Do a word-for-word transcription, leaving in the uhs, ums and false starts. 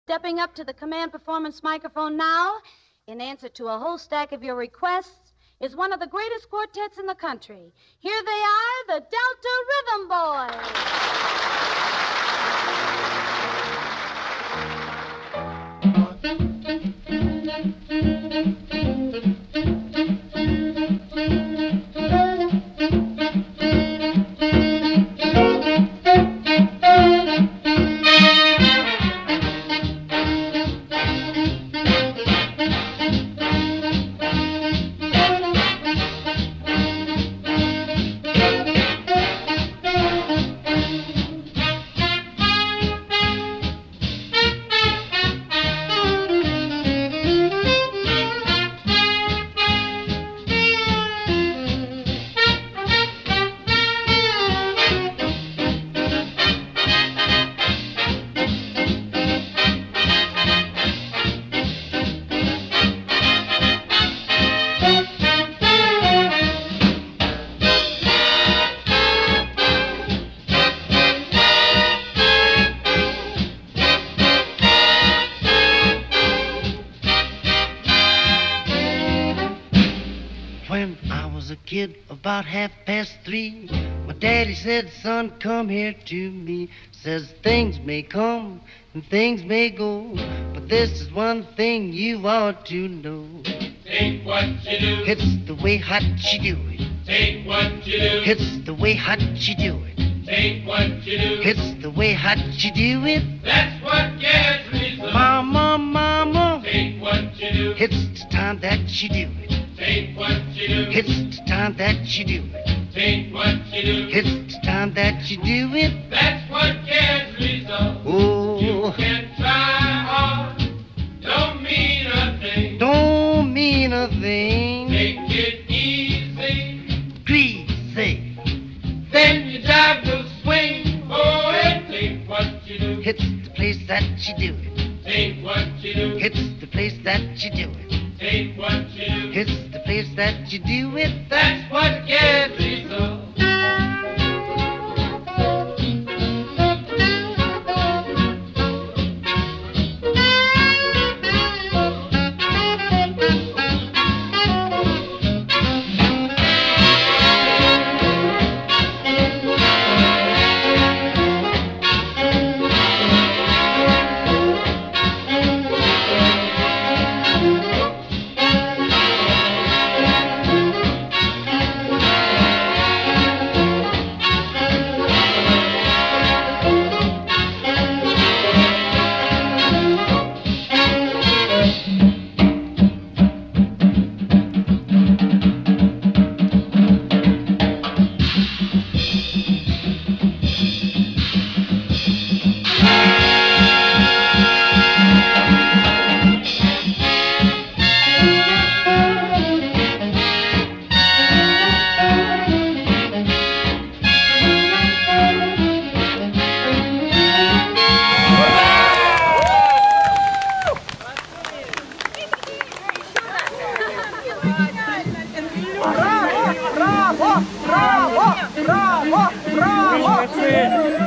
Stepping up to the command performance microphone now, in answer to a whole stack of your requests, is one of the greatest quartets in the country. Here they are, the Delta Rhythm Boys. When I was a kid, about half past three, my daddy said, son, come here to me. Says things may come and things may go, but this is one thing you ought to know. Take what you do. It's the way hot you do it. Take what you do. It's the way hot you do it. Take what you do. It's the way hot you do it. That's what gets me so. Mama, mama. Take what you do. It's the time that you do it. Take what you do. It's the time that you do it. Take what you do. It's the time that you do it. That's what gets me so. Oh, You can try hard. Don't mean a thing. don't mean a thing. Take it easy. Greasy. Then your jive will swing. Oh, and take what you do. It's the place that you do it. Take what you do. It's the place that you do it. Take what you do. It's the place that you do it. That's what gets me so. Bravo, bravo, bravo, bravo, bravo.